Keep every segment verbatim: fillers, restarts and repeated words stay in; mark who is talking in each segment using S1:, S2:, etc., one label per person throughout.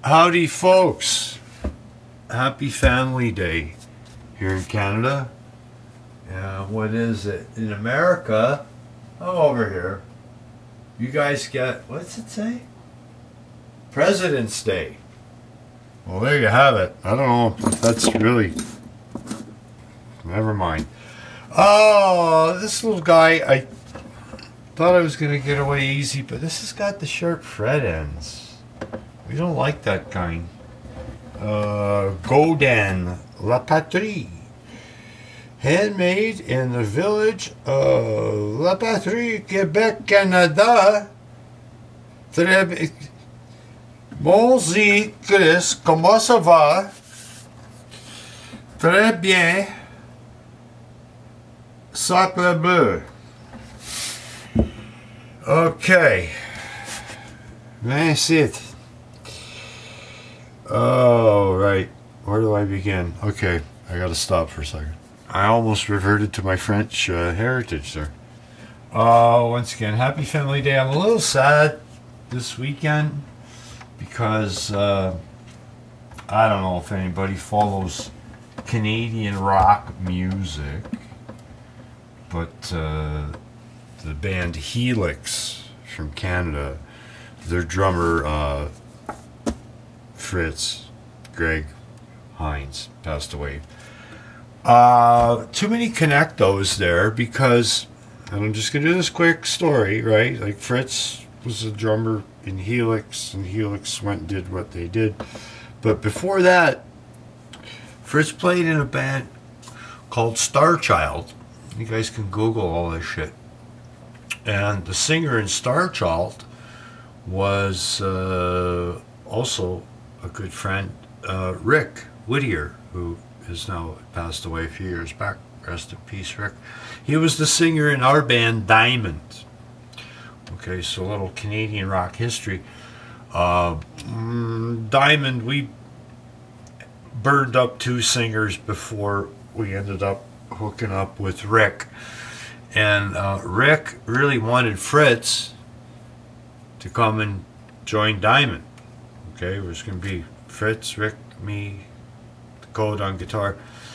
S1: Howdy folks, happy Family Day here in Canada. Uh, what is it? In America, I'm over here. You guys get, what's it say? President's Day. Well, there you have it. I don't know if that's really, never mind. Oh, this little guy, I thought I was going to get away easy, but this has got the sharp fret ends. We don't like that kind. Uh, Godin La Patrie. Handmade in the village of La Patrie, Quebec, Canada. Très bien. Bonjour, Chris. Comment ça va? Très bien. Sacre bleu. Okay. That's it. Oh, right. Where do I begin? Okay, I gotta stop for a second. I almost reverted to my French uh, heritage there. Uh, once again, happy Family Day. I'm a little sad this weekend because uh, I don't know if anybody follows Canadian rock music, but uh, the band Helix from Canada, their drummer uh, Fritz Greg Hines passed away. Uh, too many connectos there because, and I'm just going to do this quick story, right? Like Fritz was a drummer in Helix, and Helix went and did what they did. But before that, Fritz played in a band called Starchild. You guys can Google all this shit. And the singer in Starchild was uh, also a good friend, uh, Rick Whittier, who is now passed away a few years back. Rest in peace, Rick. He was the singer in our band Diamond. Okay, so a little Canadian rock history. Uh, mm, Diamond, we burned up two singers before we ended up hooking up with Rick. And uh, Rick really wanted Fritz to come and join Diamond. Okay, it was going to be Fritz, Rick, me, Code on guitar.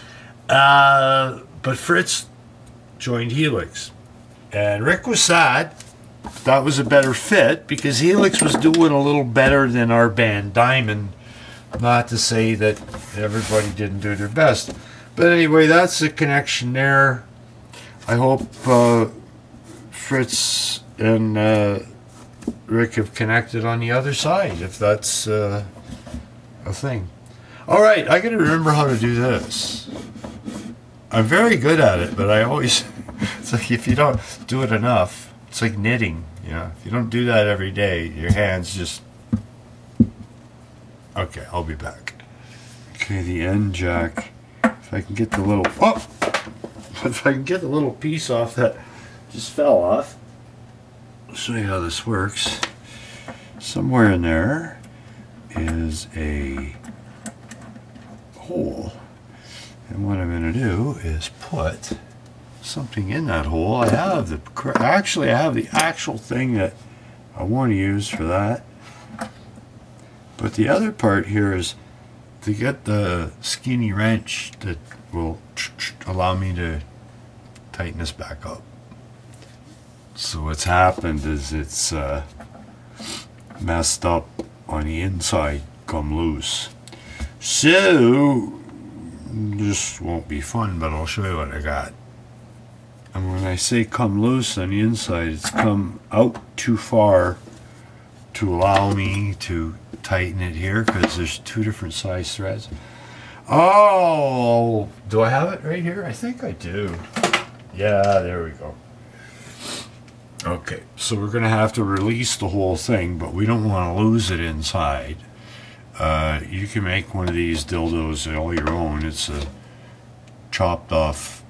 S1: Uh, but Fritz joined Helix. And Rick was sad. That was a better fit because Helix was doing a little better than our band Diamond. Not to say that everybody didn't do their best. But anyway, that's the connection there. I hope uh, Fritz and uh, Rick have connected on the other side, if that's uh, a thing. Alright, I gotta remember how to do this. I'm very good at it, but I always, it's like if you don't do it enough, it's like knitting, you know. If you don't do that every day, your hands just, okay, I'll be back. Okay, the end jack. If I can get the little, oh! If I can get the little piece off that just fell off. I'll show you how this works. Somewhere in there is a hole, and what I'm going to do is put something in that hole. I have the actually I have the actual thing that I want to use for that, but the other part here is to get the skinny wrench that will allow me to tighten this back up. So what's happened is it's uh, messed up on the inside, come loose. So this won't be fun, but I'll show you what I got. And when I say come loose on the inside, it's come out too far to allow me to tighten it here because there's two different size threads. Oh, do I have it right here? I think I do. Yeah, there we go. Okay, so we're going to have to release the whole thing, but we don't want to lose it inside. Uh, you can make one of these dildos all your own. It's a chopped off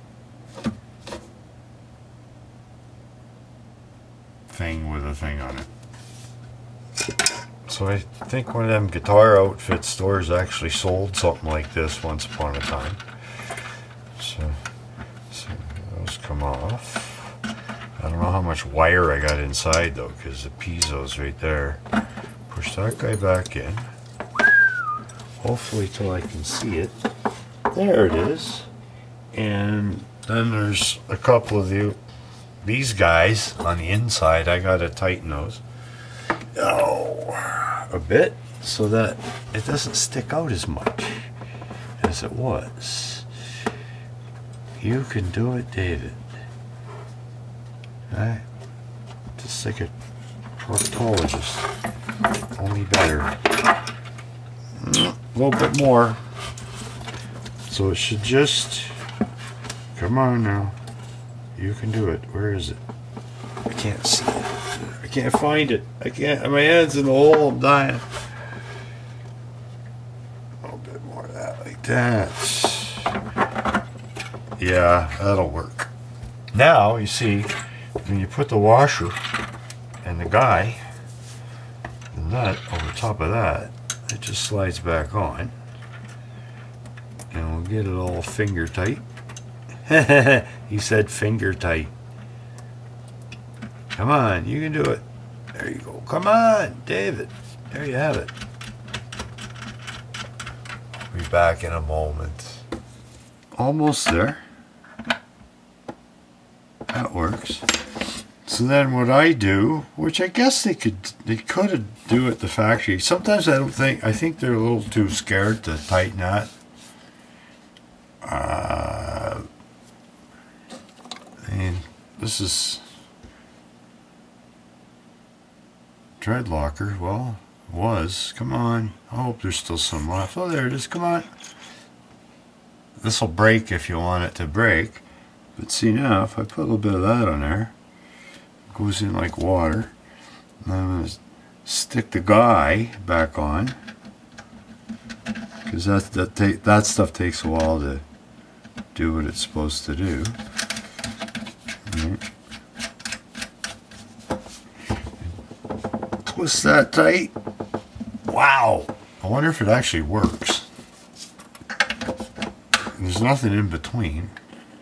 S1: thing with a thing on it. So I think one of them guitar outfit stores actually sold something like this once upon a time. So, so those come off. I don't know how much wire I got inside though, because the piezo's right there. Push that guy back in. hopefully till I can see it. There it is. And then there's a couple of the, these guys on the inside. I gotta tighten those oh, a bit so that it doesn't stick out as much as it was. You can do it, David. Right? Just like a proctologist, only better. A little bit more. So it should just, come on now. You can do it. Where is it? I can't see it. I can't find it. I can't. My head's in the hole. I'm dying. A little bit more of that, like that. Yeah, that'll work. Now, you see, when you put the washer and the guy, the nut over top of that, it just slides back on. And we'll get it all finger tight. He said finger tight. Come on, you can do it. There you go. Come on, David. There you have it. I'll be back in a moment. Almost there. That works. So then what I do, which I guess they could they could do at the factory. Sometimes I don't think, I think they're a little too scared to tighten that. Uh, I mean, this is tread locker. Well, it was. Come on. I hope there's still some left. Oh, there it is. Come on. This will break if you want it to break. But see now, if I put a little bit of that on there, it goes in like water. And I'm going to stick the guy back on, because that that ta that stuff takes a while to do what it's supposed to do. Right. Twist that tight. Wow! I wonder if it actually works. There's nothing in between.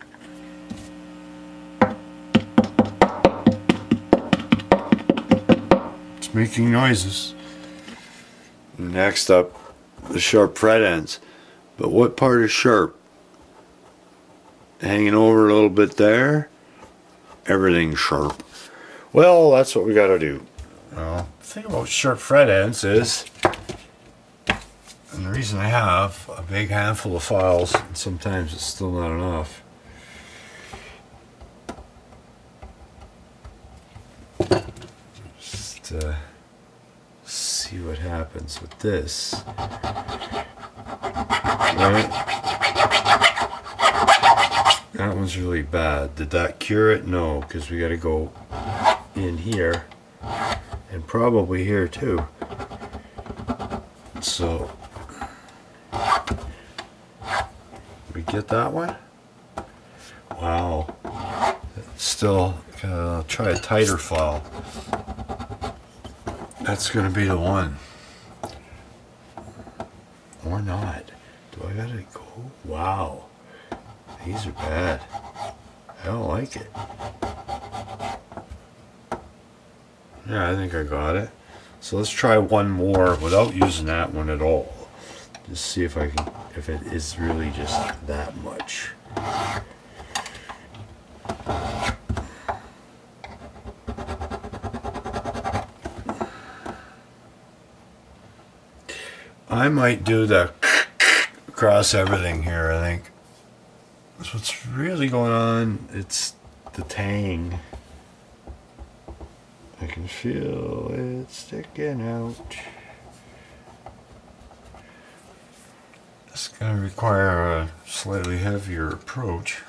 S1: It's making noises. Next up, the sharp fret ends. But what part is sharp? Hanging over a little bit there. Everything's sharp. Well, that's what we got to do. Well, the thing about sharp fret ends is, and the reason I have a big handful of files, and sometimes it's still not enough, just uh, see what happens with this. Right? That one's really bad. Did that cure it? No, because we got to go in here and probably here too. So we get that one. Wow. Still gotta try a tighter file. That's gonna be the one. Or not. Do I gotta go? Wow. These are bad. I don't like it. Yeah, I think I got it. So let's try one more without using that one at all. Just see if I can, if it is really just that much. I might do the across everything here, I think. That's what's really going on. It's the tang. I can feel it sticking out. It's going to require a slightly heavier approach.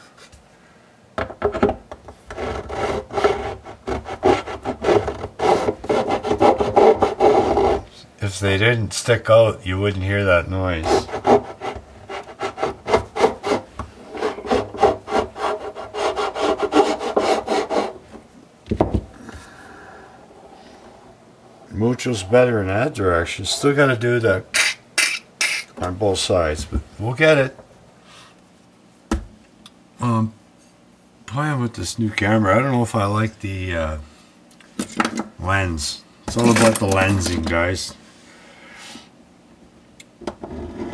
S1: If they didn't stick out, you wouldn't hear that noise. Mucho's better in that direction. Still got to do the on both sides, but we'll get it. Um, playing with this new camera, I don't know if I like the uh, lens. It's all about the lensing, guys.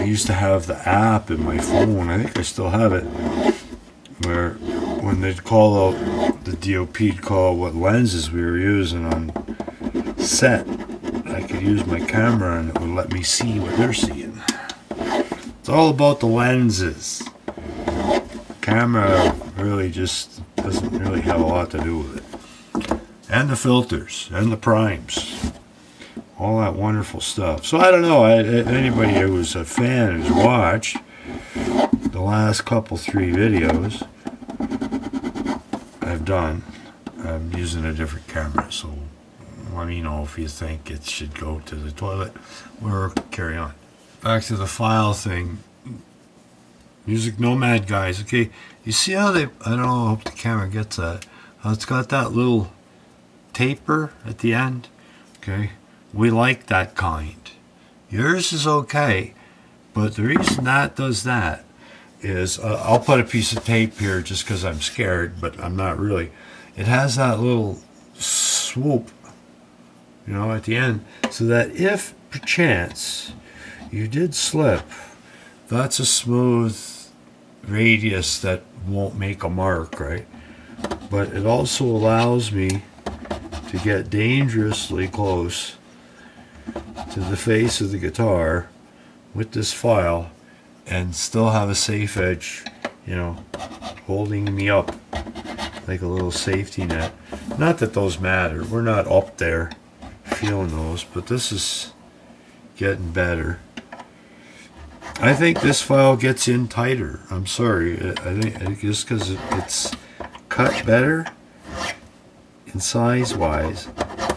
S1: used to have the app in my phone. I think I still have it. Where when they'd call out, the D O P'd call what lenses we were using on set, I could use my camera and it would let me see what they're seeing. It's all about the lenses. Camera really just doesn't really have a lot to do with it. And the filters and the primes. All that wonderful stuff. So I don't know, I, anybody who's a fan who's watched the last couple three videos I've done, I'm using a different camera, so let me know if you think it should go to the toilet or carry on. Back to the file thing. Music Nomad guys, okay, you see how they, I don't know, I hope the camera gets that, how it's got that little taper at the end, okay? We like that kind. Yours is okay, but the reason that does that is, uh, I'll put a piece of tape here just because I'm scared, but I'm not really. It has that little swoop, you know, at the end, so that if perchance you did slip, that's a smooth radius that won't make a mark, right? But it also allows me to get dangerously close to the face of the guitar with this file and still have a safe edge, you know, holding me up like a little safety net. Not that those matter, we're not up there feeling those, but this is getting better. I think this file gets in tighter. I'm sorry, I think, I think just because it, it's cut better in size wise.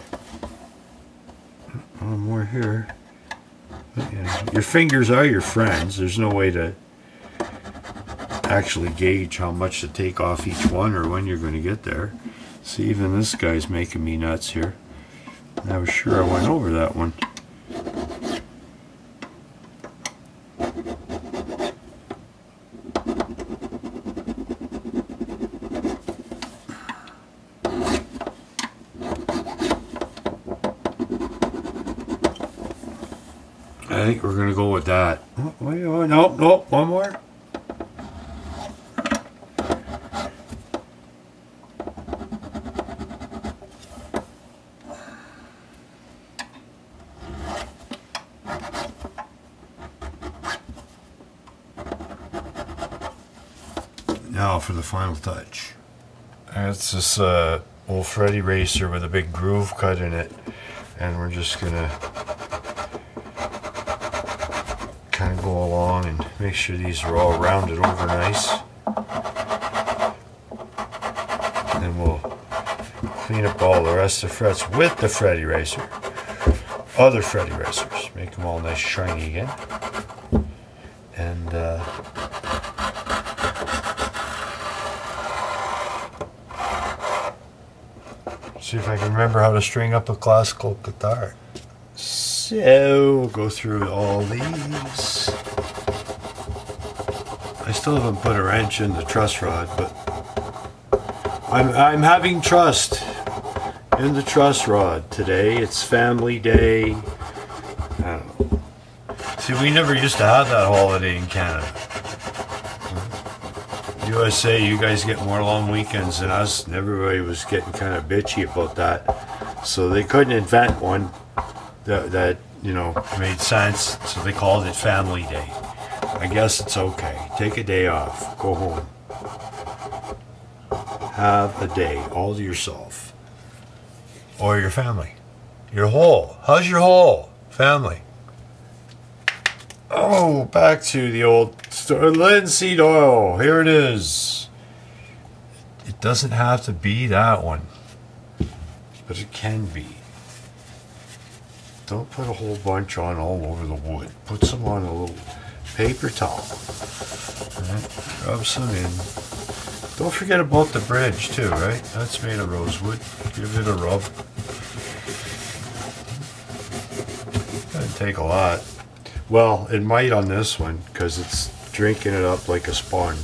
S1: Oh, more here. But, yeah, your fingers are your friends. There's no way to actually gauge how much to take off each one or when you're going to get there. See, even this guy's making me nuts here. I was sure I went over that one. I think we're going to go with that. Oh, wait, oh, nope, nope, one more. Now for the final touch. That's this uh, old Freddy Racer with a big groove cut in it, and we're just gonna kind of go along and make sure these are all rounded over nice. And then we'll clean up all the rest of the frets with the Freddy Racer. Other Freddy Racers. Make them all nice shiny again. And uh, see if I can remember how to string up a classical guitar. So, we'll go through all these. I still haven't put a wrench in the truss rod, but I'm, I'm having trust in the truss rod today. It's family day. I don't know. See, we never used to have that holiday in Canada. U S A, you guys get more long weekends than us, and everybody was getting kind of bitchy about that. So they couldn't invent one that, that you know, made sense, so they called it Family Day. I guess it's okay. Take a day off. Go home. Have a day all to yourself. Or your family. Your whole. How's your whole family? Oh, back to the old story. Linseed oil. Here it is. It doesn't have to be that one, but it can be. Don't put a whole bunch on all over the wood. Put some on a little paper towel. Right. Rub some in. Don't forget about the bridge too, right? That's made of rosewood. Give it a rub. Doesn't take a lot. Well, it might on this one because it's drinking it up like a sponge.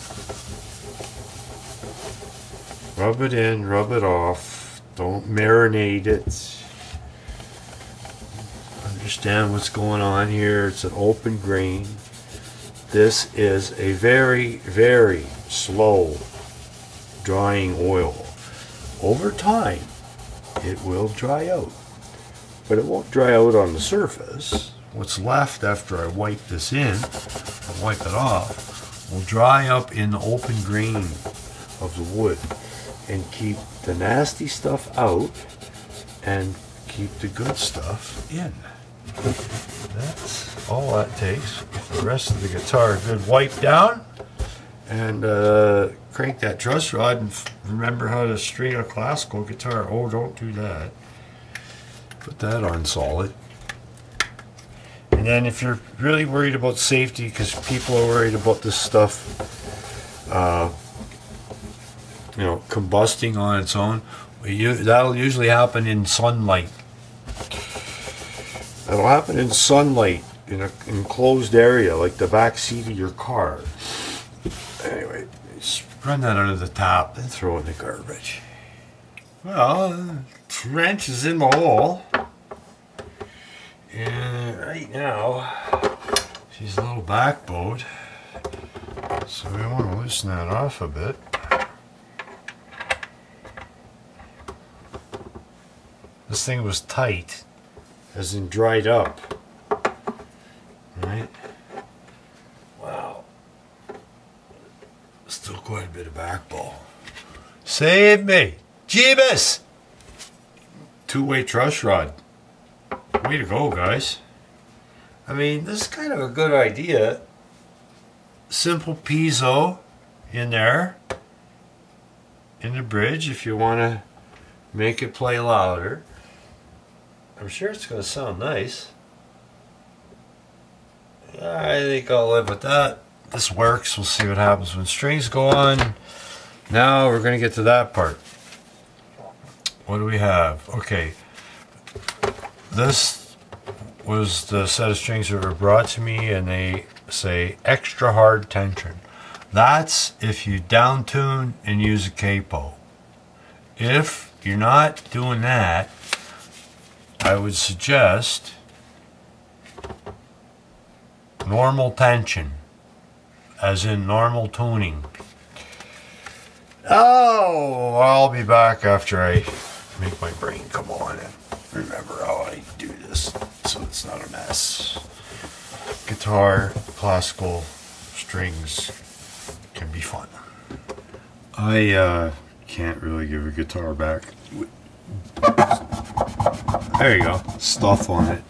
S1: Rub it in, rub it off. Don't marinate it. understand what's going on here. It's an open grain. This is a very, very slow drying oil. Over time, it will dry out, but it won't dry out on the surface. What's left after I wipe this in, and wipe it off, will dry up in the open grain of the wood and keep the nasty stuff out and keep the good stuff in. That's all that takes. With the rest of the guitar, good wipe down, and uh, crank that truss rod, and remember how to string a classical guitar. Oh, don't do that. Put that on solid. And then if you're really worried about safety, because people are worried about this stuff, uh, you know, combusting on its own, you, that'll usually happen in sunlight. That'll happen in sunlight in an enclosed area like the back seat of your car. Anyway, just run that under the tap and throw it in the garbage. Well, the wrench is in the hole. And right now, she's a little backbowed. So we want to loosen that off a bit. This thing was tight, as in dried up. Right? Wow. Still quite a bit of backbow. Save me! Jeebus! Two-way truss rod. Way to go, guys. I mean, this is kind of a good idea. Simple piezo in there. In the bridge, if you want to make it play louder. I'm sure it's going to sound nice. I think I'll live with that. This works. We'll see what happens when strings go on. Now we're going to get to that part. What do we have? Okay. This was the set of strings that were brought to me, and they say extra hard tension. That's if you down tune and use a capo. If you're not doing that, I would suggest normal tension, as in normal tuning. Oh, I'll be back after I make my brain come on and remember how I do this so it's not a mess. Guitar, classical, strings can be fun. I uh, can't really give a guitar back. There you go. Stuff on it.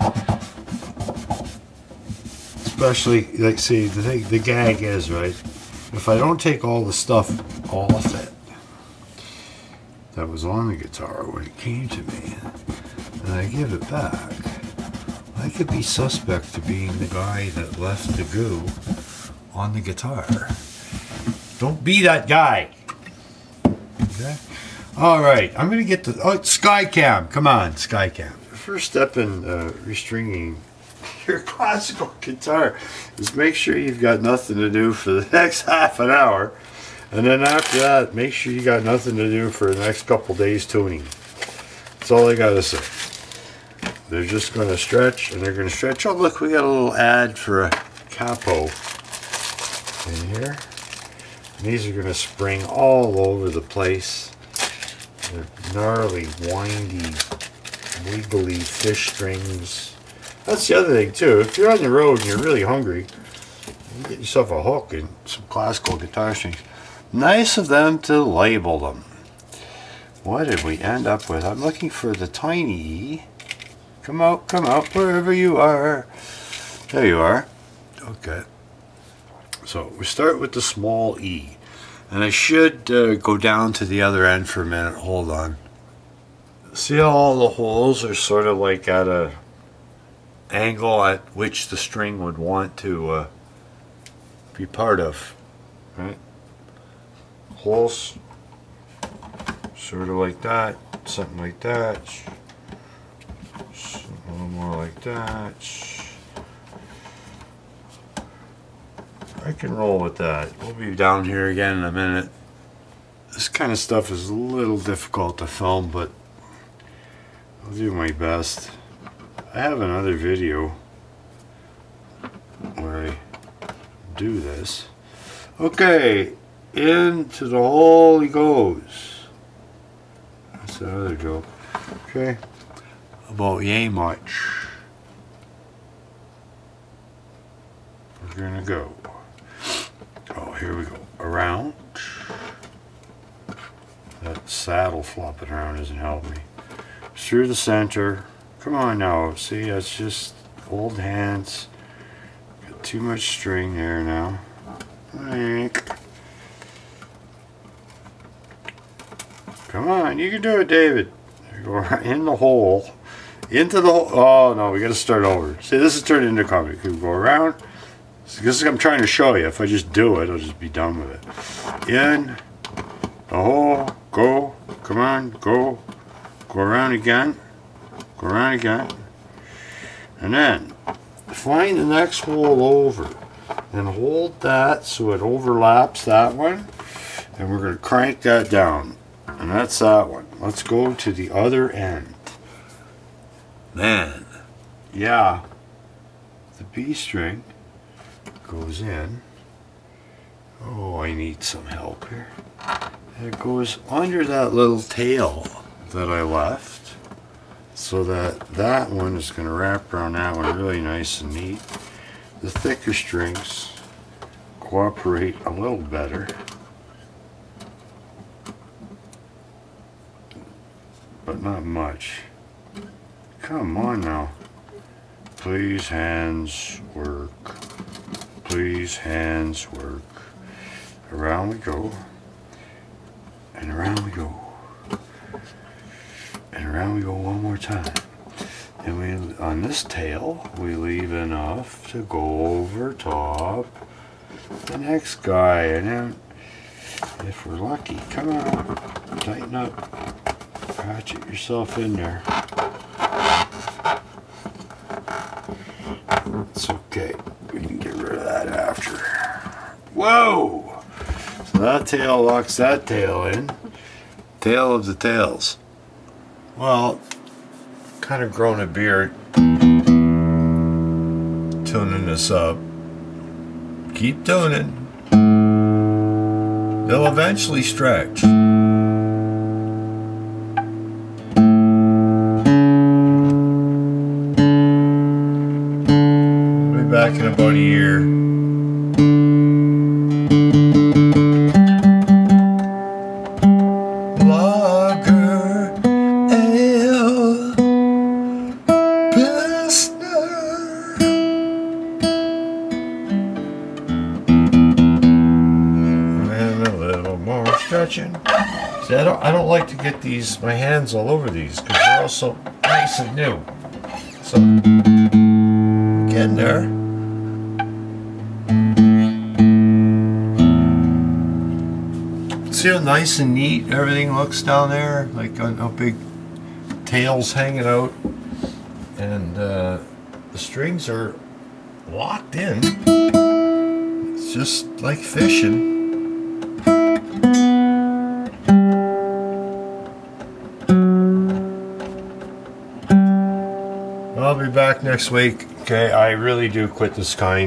S1: Especially, like, see, the thing, the gag is, right, if I don't take all the stuff off it that was on the guitar when it came to me, and I give it back, I could be suspect to being the guy that left the goo on the guitar. Don't be that guy. Okay? Alright, I'm going to get the... Oh, Skycam. Come on, Skycam. The first step in uh, restringing your classical guitar is make sure you've got nothing to do for the next half an hour. And then after that, make sure you got nothing to do for the next couple days tuning. That's all I got to say. They're just going to stretch, and they're going to stretch. Oh, look, we got a little ad for a capo in here. And these are going to spring all over the place. They're gnarly, windy, wiggly fish strings. That's the other thing, too. If you're on the road and you're really hungry, you get yourself a hook and some classical guitar strings. Nice of them to label them. What did we end up with? I'm looking for the tiny E. Come out, come out, wherever you are. There you are. Okay. So we start with the small E. And I should uh, go down to the other end for a minute. Hold on. See how all the holes are sort of like at a angle at which the string would want to uh, be part of, right? Holes sort of like that, something like that, a little more like that. I can roll with that. We'll be down here again in a minute. This kind of stuff is a little difficult to film, but I'll do my best. I have another video where I do this. Okay, into the hole he goes. That's the other joke. Okay, about yay much. We're gonna go. Oh, here we go. Around. That saddle flopping around doesn't help me. Through the center. Come on now. See, that's just old hands. Got too much string there now. Come on, you can do it, David. There you go, in the hole. Into the hole. Oh no, we gotta start over. See, this is turning into comedy. We go around. This is I'm trying to show you. If I just do it, I'll just be done with it. In the hole. Go. Come on. Go. Go around again. Go around again. And then find the next hole over. And hold that so it overlaps that one. And we're going to crank that down. And that's that one. Let's go to the other end. Man. Yeah. The B string goes in. Oh, I need some help here. It goes under that little tail that I left, so that that one is going to wrap around that one really nice and neat. The thicker strings cooperate a little better, but not much. Come on now. Please, hands work. Please, hands work. Around we go. And around we go. And around we go one more time. And we, on this tail, we leave enough to go over top the next guy. And then, if we're lucky, come on, tighten up, ratchet yourself in there. It's okay. We can get rid of that after. Whoa! So that tail locks that tail in. Tail of the tails. Well, kind of grown a beard. Tuning this up. Keep tuning. They'll eventually stretch. We'll be back in about a year. See, I don't, I don't like to get these, my hands all over these, because they're all so nice and new. So, getting there. See how nice and neat everything looks down there? Like how big tails hanging out. And uh, the strings are locked in. It's just like fishing. I'll be back next week. Okay, I really do quit this kind.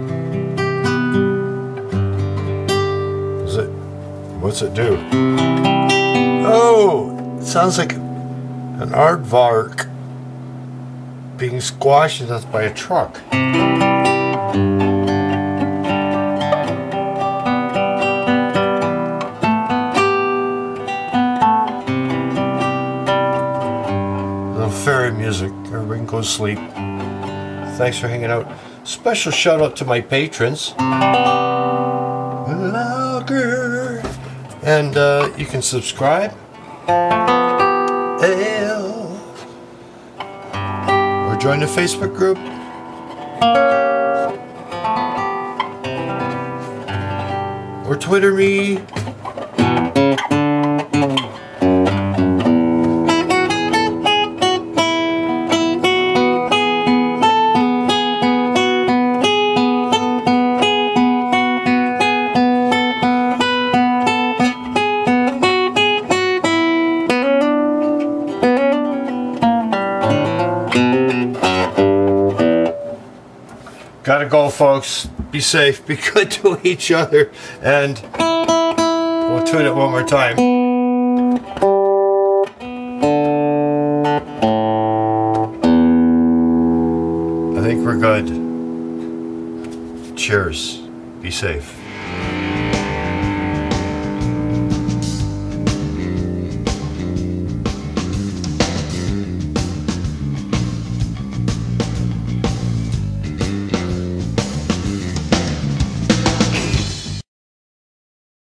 S1: Is it? What's it do? Oh, it sounds like an aardvark being squashed to death by a truck. Fairy music. Everybody can go to sleep. Thanks for hanging out. Special shout out to my patrons. Lager. And uh, you can subscribe. Ale. Or join the Facebook group. Or Twitter me. Thank you. gotta go, folks. Be safe, be good to each other, and we'll tune it one more time. I think we're good. Cheers. Be safe.